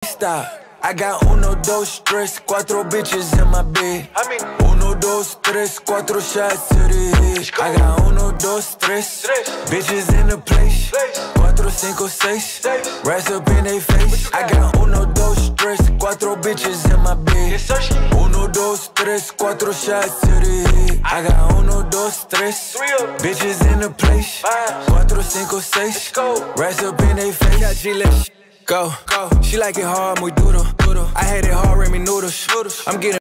stop. I got uno, dos, tres, cuatro bitches in my bed. Uno, dos, tres, cuatro shots to the head. I got uno, dos, tres bitches in the place. Cuatro, cinco, seis rats up in they face. I got uno, dos, tres, cuatro bitches in my bed. Uno, dos, tres, cuatro shots to the head. I got uno, dos, tres bitches in the place. Cuatro, cinco, seis rats up in they face. Go, she like it hard, muy duro. I had it hard, ramen noodles. I'm getting